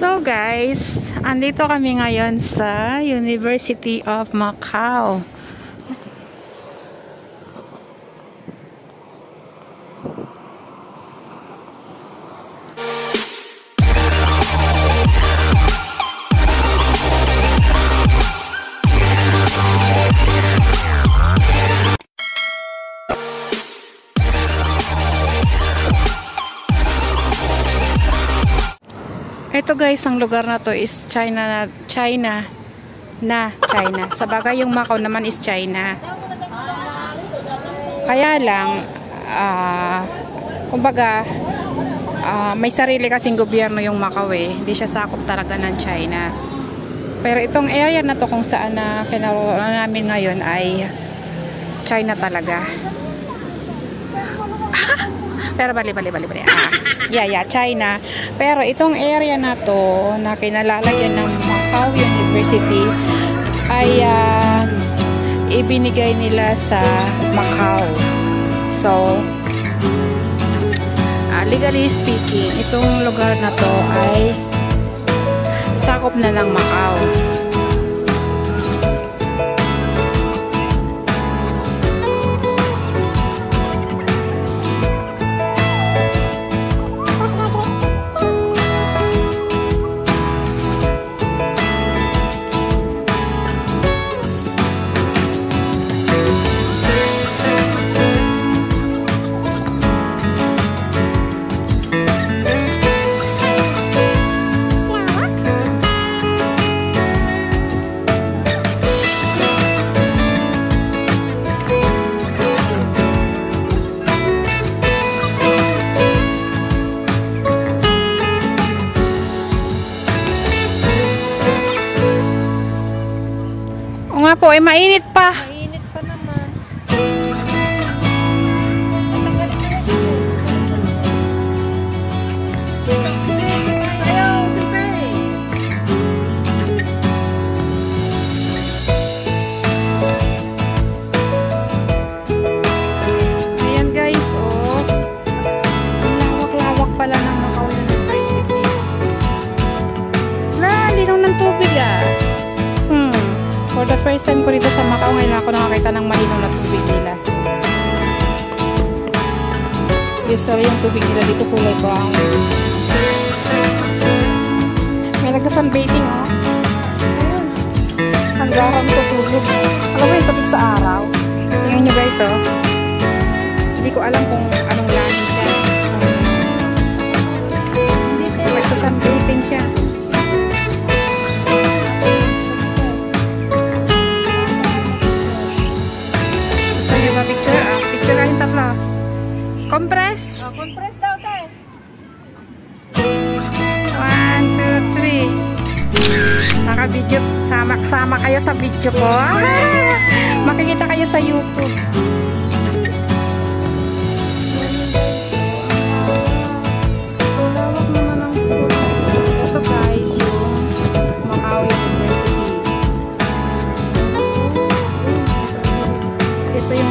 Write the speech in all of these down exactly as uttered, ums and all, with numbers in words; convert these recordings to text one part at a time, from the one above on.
So guys, andito kami ngayon sa University of Macau. Ito guys, ang lugar na to is China na China na China. Sa bagay yung Macau naman is China. Kaya lang uh, kumbaga uh, may sarili kasing gobyerno yung Macau eh. Hindi siya sakop talaga ng China. Pero itong area na to kung saan na kinaroon namin ngayon ay China talaga. Pero bali bali bali bali. Ah, yeah, yeah, China. Pero itong area na to na kinalalagyan ng Macau University ay uh, ibinigay nila sa Macau. So, uh, legally speaking, itong lugar na to ay sakop na ng Macau. Nga po, ay mainit pa. Mainit pa naman. Ayaw, siyempre. Ayan guys, oh. Ang lawak-lawak pala ng Macau University. Wala, linaw ng tubig ah. Hmm. For the first time ko dito sa Macau, ngayon ako nakakita ng malinaw na tubig nila. Gusto yung tubig nila dito kulay brown. May nagka-sunbathing oh. Ayun. Ang garang tutulog. Alam mo yung sabik sa araw. Tingnan nyo guys oh. Hindi ko alam kung anong lahi siya. Nagka-sunbathing siya. Picture, ah. Picture kayong tatlo. Compress. Oh, compress daw tayo. One, two, three. Naka-video. Sama-sama kayo sa video ko. Ah! Makikita kayo sa YouTube. Lawak naman ang school. Ito guys, yung Macau University. Ito yung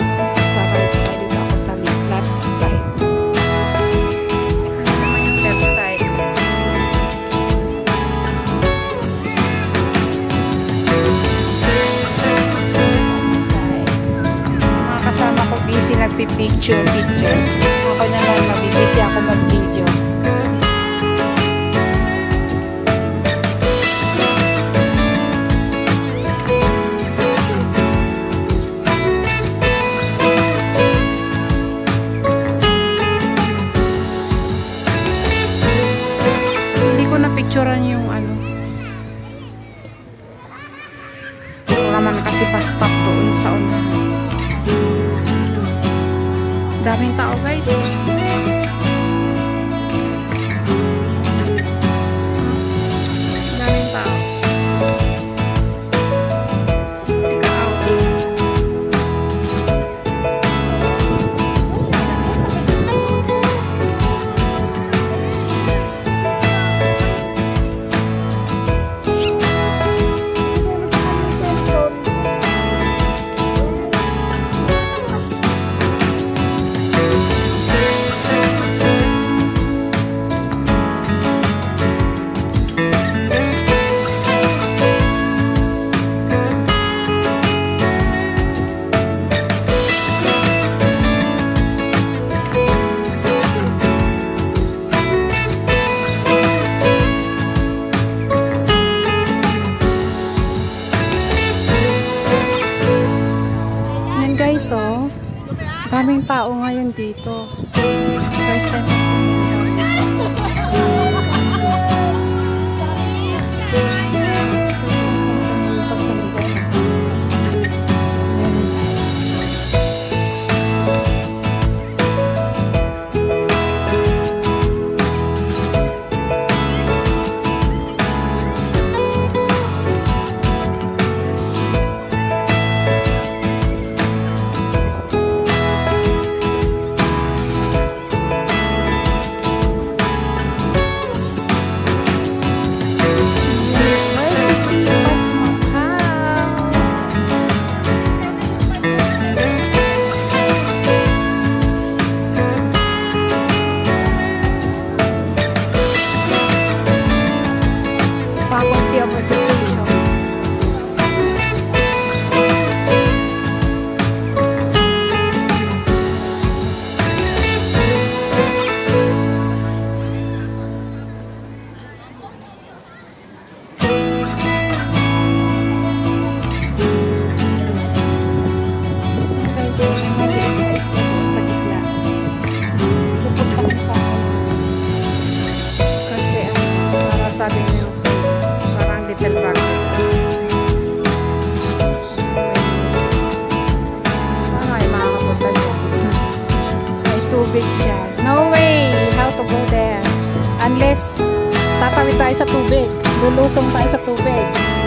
nagpipicture, picture. Ako naman, magbibisi ako mag-video. Hindi ko na-picturean yung ano. Wala naman kasi pa-stop doon sa unahan. Daming tao guys. Daming tao. Ika-outing. unless tatawid tayo sa tubig. Lulusong tayo sa tubig.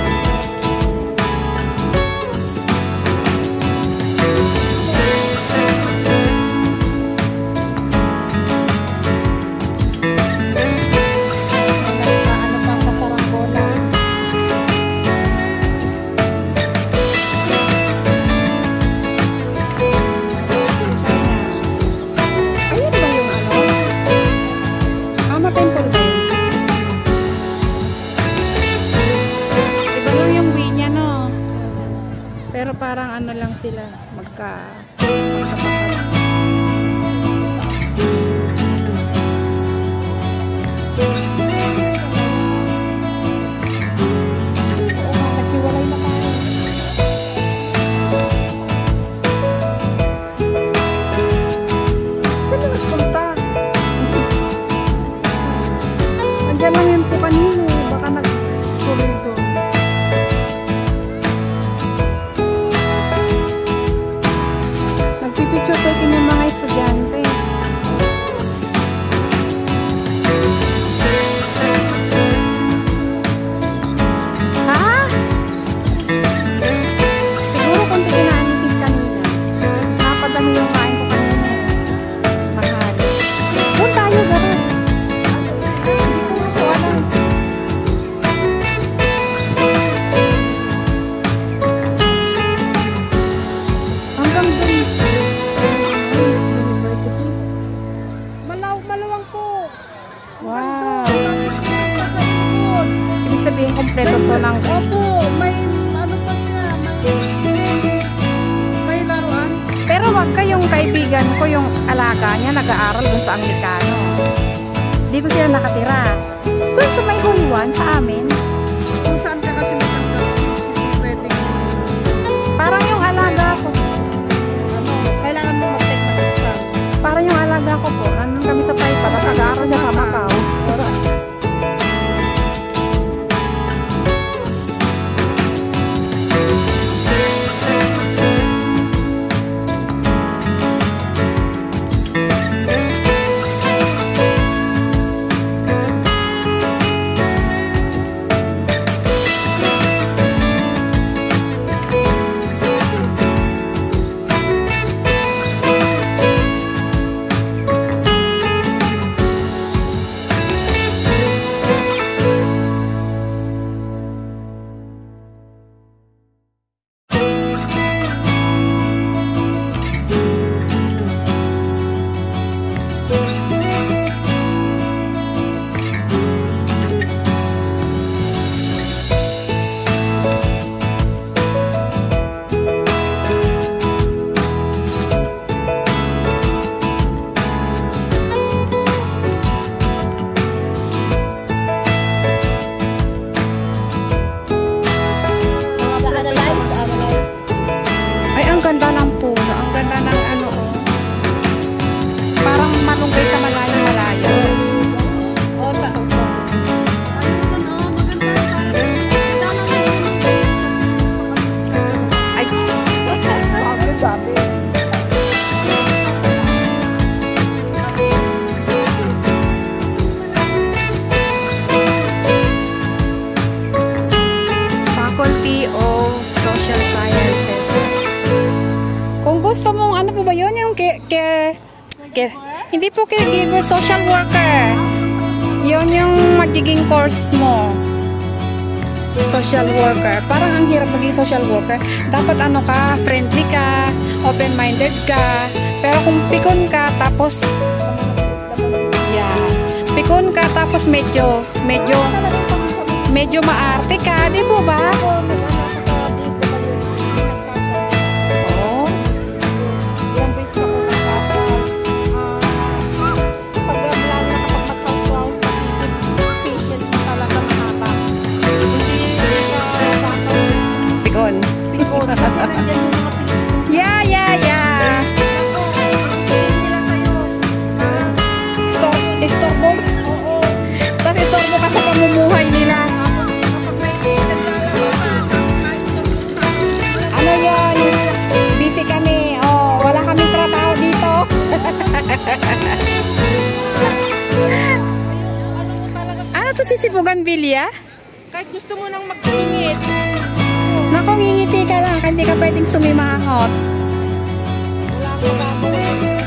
Pero parang ano lang sila, magka magkapatid. Oo, naghiwalay na tayo. Saan na nagpunta? Andiyan lang yun po kanino, baka nag-tuloy doon. Picture taking yung mga estudyante. Ha? Siguro kung tiginaan mo sis kanina. Napadami yung kain ko kanina. Mahal. Doon tayo gano'n. Hindi ko nga po alam. Hanggang doon. Wow. Ibig sabihin kompleto to ng... Opo, may ano pa siya, may, may laruan. Pero wag kayong kaibigan ko, yung alaga niya nag-aaral dun sa Anglikano. Dito sila nakatira. Doon sa may huluan sa amin. Kung saan ka kasi matanggal, pwede. Parang yung alaga ko. Ano, kailangan mo mag-take na sa. Parang yung alaga ko po. Nandun kami sa Taypa, tapos nag-aaral siya sa Macau. Ganda ng puno, ang ganda ng ano, oh. Parang malunggay sa malayo-malayo. O, ta. Ayun, oh, maganda. Ay, sabi-sabi. Faculty of Social Sciences. Kung gusto mong, ano po ba yun? Yung care, care, care hindi po caregiver, social worker. Yun yung magiging course mo. Social worker. Parang ang hirap maging social worker. Dapat ano ka, friendly ka, open-minded ka. Pero kung pikon ka, tapos, yeah, pikon ka, tapos medyo, medyo, medyo maarte ka, di po ba? Yeah, yeah, yeah. Store, istorbo. Oo. Tapos istorbo ka sa pamumuhay nila. Ano yan? Busy kami. Oh, wala kaming trabaho dito. si Bougainvillea? Kahit gusto mo nang magtingit. Naku, ngingiti ka lang. Hindi ka pwedeng sumimangot. Wala ko ba ako.